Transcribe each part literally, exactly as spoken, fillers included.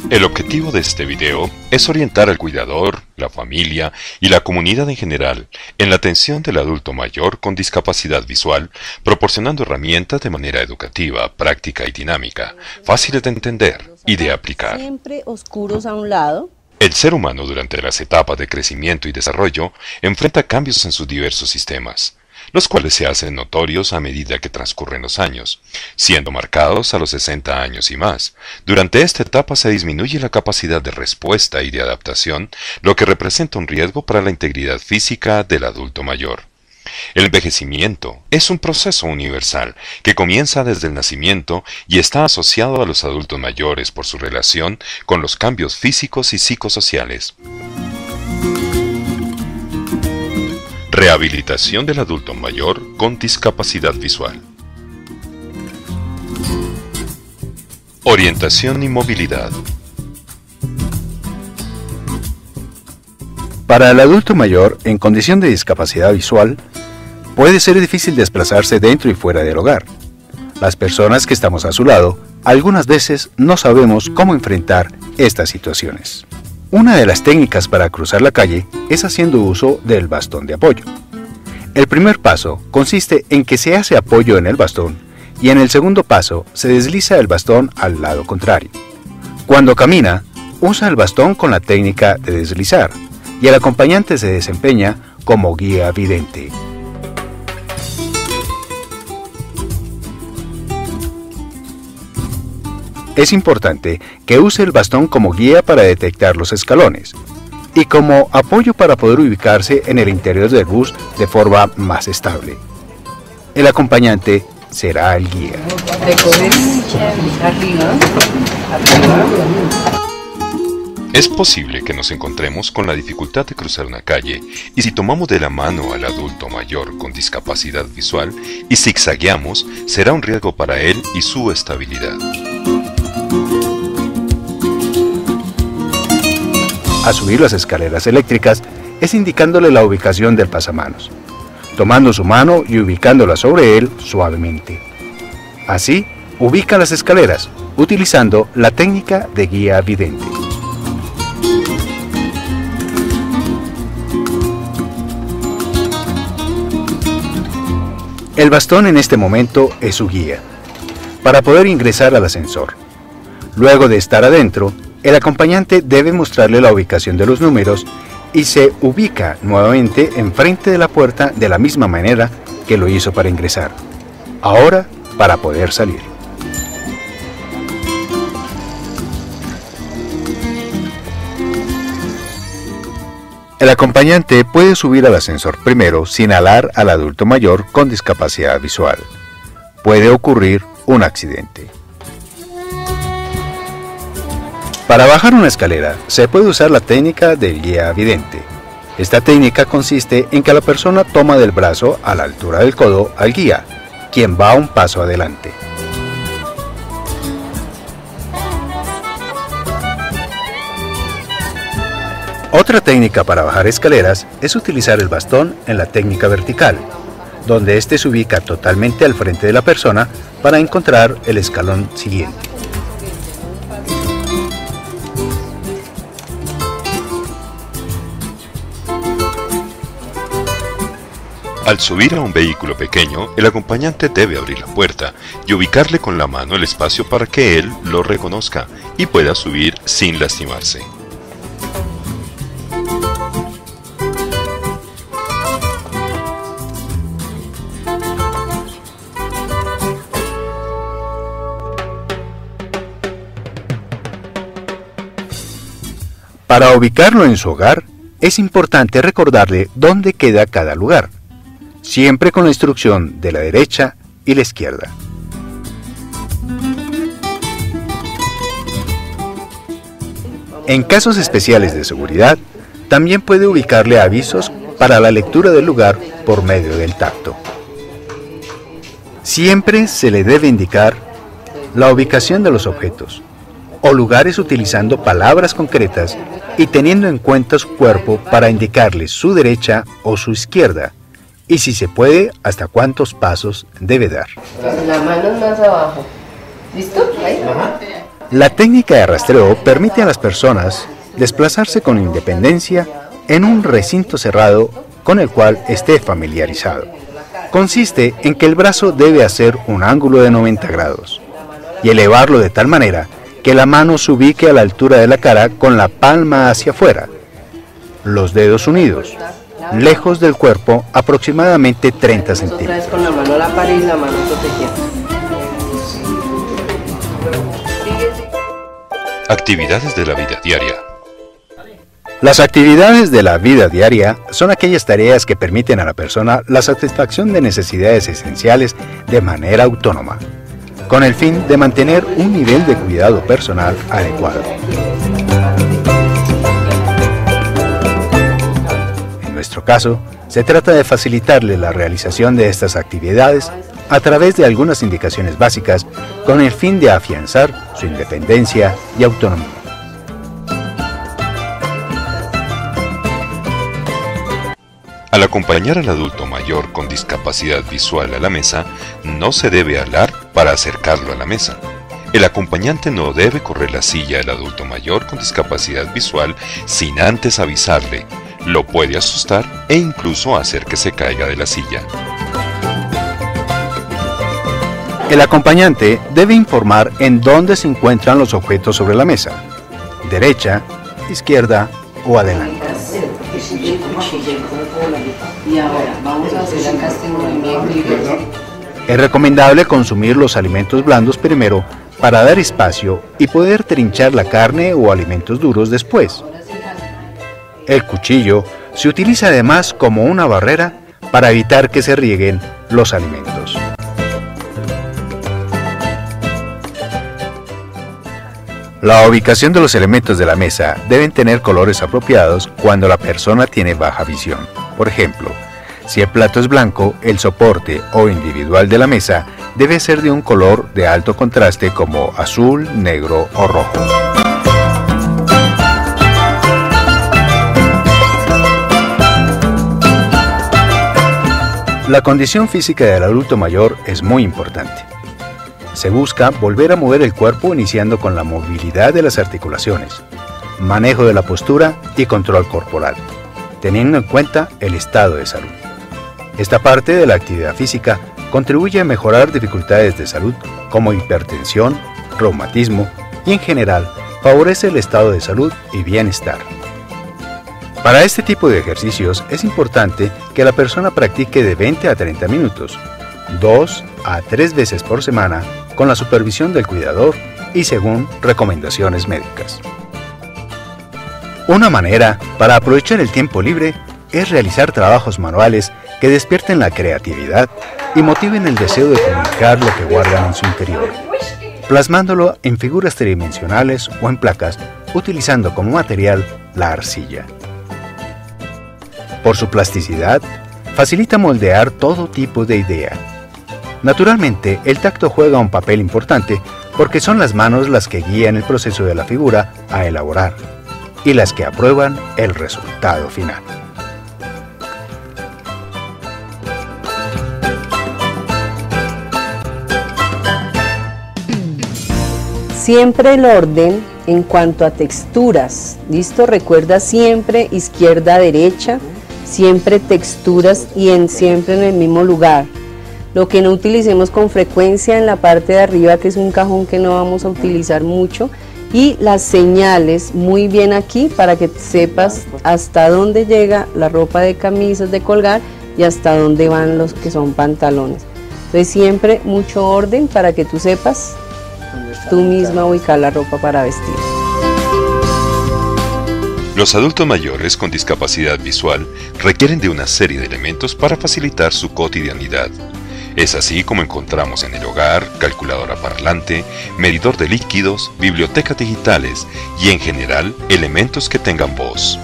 El objetivo de este video es orientar al cuidador, la familia y la comunidad en general en la atención del adulto mayor con discapacidad visual, proporcionando herramientas de manera educativa, práctica y dinámica, fáciles de entender y de aplicar. Siempre oscuros a un lado. El ser humano durante las etapas de crecimiento y desarrollo enfrenta cambios en sus diversos sistemas, los cuales se hacen notorios a medida que transcurren los años, siendo marcados a los sesenta años y más. Durante esta etapa se disminuye la capacidad de respuesta y de adaptación, lo que representa un riesgo para la integridad física del adulto mayor. El envejecimiento es un proceso universal que comienza desde el nacimiento y está asociado a los adultos mayores por su relación con los cambios físicos y psicosociales. Rehabilitación del adulto mayor con discapacidad visual. Orientación y movilidad. Para el adulto mayor en condición de discapacidad visual, puede ser difícil desplazarse dentro y fuera del hogar. Las personas que estamos a su lado, algunas veces no sabemos cómo enfrentar estas situaciones. Una de las técnicas para cruzar la calle es haciendo uso del bastón de apoyo. El primer paso consiste en que se hace apoyo en el bastón y en el segundo paso se desliza el bastón al lado contrario. Cuando camina, usa el bastón con la técnica de deslizar y el acompañante se desempeña como guía vidente. Es importante que use el bastón como guía para detectar los escalones y como apoyo para poder ubicarse en el interior del bus de forma más estable. El acompañante será el guía. Es posible que nos encontremos con la dificultad de cruzar una calle y si tomamos de la mano al adulto mayor con discapacidad visual y zigzagueamos, será un riesgo para él y su estabilidad. A subir las escaleras eléctricas es indicándole la ubicación del pasamanos, tomando su mano y ubicándola sobre él suavemente. Así, ubica las escaleras, utilizando la técnica de guía vidente. El bastón en este momento es su guía, para poder ingresar al ascensor. Luego de estar adentro, el acompañante debe mostrarle la ubicación de los números y se ubica nuevamente enfrente de la puerta de la misma manera que lo hizo para ingresar. Ahora, para poder salir. El acompañante puede subir al ascensor primero sin alar al adulto mayor con discapacidad visual. Puede ocurrir un accidente. Para bajar una escalera, se puede usar la técnica del guía vidente. Esta técnica consiste en que la persona toma del brazo a la altura del codo al guía, quien va un paso adelante. Otra técnica para bajar escaleras es utilizar el bastón en la técnica vertical, donde éste se ubica totalmente al frente de la persona para encontrar el escalón siguiente. Al subir a un vehículo pequeño, el acompañante debe abrir la puerta y ubicarle con la mano el espacio para que él lo reconozca y pueda subir sin lastimarse. Para ubicarlo en su hogar, es importante recordarle dónde queda cada lugar, siempre con la instrucción de la derecha y la izquierda. En casos especiales de seguridad, también puede ubicarle avisos para la lectura del lugar por medio del tacto. Siempre se le debe indicar la ubicación de los objetos o lugares utilizando palabras concretas y teniendo en cuenta su cuerpo para indicarle su derecha o su izquierda, y si se puede, hasta cuántos pasos debe dar. La mano más abajo. ¿Listo? Ahí. Ajá. La técnica de rastreo permite a las personas desplazarse con independencia en un recinto cerrado con el cual esté familiarizado. Consiste en que el brazo debe hacer un ángulo de noventa grados y elevarlo de tal manera que la mano se ubique a la altura de la cara con la palma hacia afuera, los dedos unidos, lejos del cuerpo aproximadamente treinta centímetros. Con la mano a la pared y la mano protegida. Actividades de la vida diaria. Las actividades de la vida diaria son aquellas tareas que permiten a la persona la satisfacción de necesidades esenciales de manera autónoma, con el fin de mantener un nivel de cuidado personal adecuado. En nuestro caso, se trata de facilitarle la realización de estas actividades a través de algunas indicaciones básicas con el fin de afianzar su independencia y autonomía. Al acompañar al adulto mayor con discapacidad visual a la mesa, no se debe hablar para acercarlo a la mesa. El acompañante no debe correr la silla del adulto mayor con discapacidad visual sin antes avisarle. Lo puede asustar e incluso hacer que se caiga de la silla. El acompañante debe informar en dónde se encuentran los objetos sobre la mesa: derecha, izquierda o adelante. Y ahora vamos a hacer acá este movimiento. Es recomendable consumir los alimentos blandos primero para dar espacio y poder trinchar la carne o alimentos duros después. El cuchillo se utiliza además como una barrera para evitar que se rieguen los alimentos. La ubicación de los elementos de la mesa deben tener colores apropiados cuando la persona tiene baja visión. Por ejemplo, si el plato es blanco, el soporte o individual de la mesa debe ser de un color de alto contraste como azul, negro o rojo. La condición física del adulto mayor es muy importante. Se busca volver a mover el cuerpo iniciando con la movilidad de las articulaciones, manejo de la postura y control corporal, teniendo en cuenta el estado de salud. Esta parte de la actividad física contribuye a mejorar dificultades de salud como hipertensión, reumatismo y en general favorece el estado de salud y bienestar. Para este tipo de ejercicios es importante que la persona practique de veinte a treinta minutos, dos a tres veces por semana, con la supervisión del cuidador y según recomendaciones médicas. Una manera para aprovechar el tiempo libre es realizar trabajos manuales que despierten la creatividad y motiven el deseo de comunicar lo que guardan en su interior, plasmándolo en figuras tridimensionales o en placas, utilizando como material la arcilla. Por su plasticidad, facilita moldear todo tipo de idea. Naturalmente, el tacto juega un papel importante porque son las manos las que guían el proceso de la figura a elaborar y las que aprueban el resultado final. Siempre el orden en cuanto a texturas. ¿Listo? Recuerda siempre izquierda, derecha, siempre texturas y en, siempre en el mismo lugar. Lo que no utilicemos con frecuencia en la parte de arriba, que es un cajón que no vamos a utilizar mucho, y las señales muy bien aquí para que sepas hasta dónde llega la ropa de camisas de colgar y hasta dónde van los que son pantalones. Entonces siempre mucho orden para que tú sepas tú misma ubicar la ropa para vestir. Los adultos mayores con discapacidad visual requieren de una serie de elementos para facilitar su cotidianidad. Es así como encontramos en el hogar calculadora parlante, medidor de líquidos, bibliotecas digitales y en general elementos que tengan voz.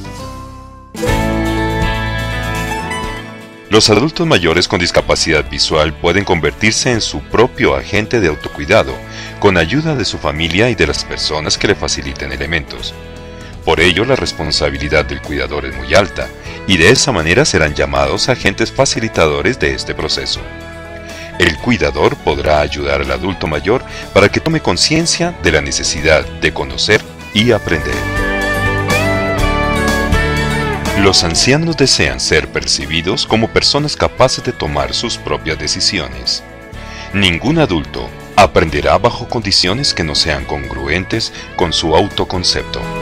Los adultos mayores con discapacidad visual pueden convertirse en su propio agente de autocuidado, con ayuda de su familia y de las personas que le faciliten elementos. Por ello, la responsabilidad del cuidador es muy alta, y de esa manera serán llamados agentes facilitadores de este proceso. El cuidador podrá ayudar al adulto mayor para que tome conciencia de la necesidad de conocer y aprender. Los ancianos desean ser percibidos como personas capaces de tomar sus propias decisiones. Ningún adulto aprenderá bajo condiciones que no sean congruentes con su autoconcepto.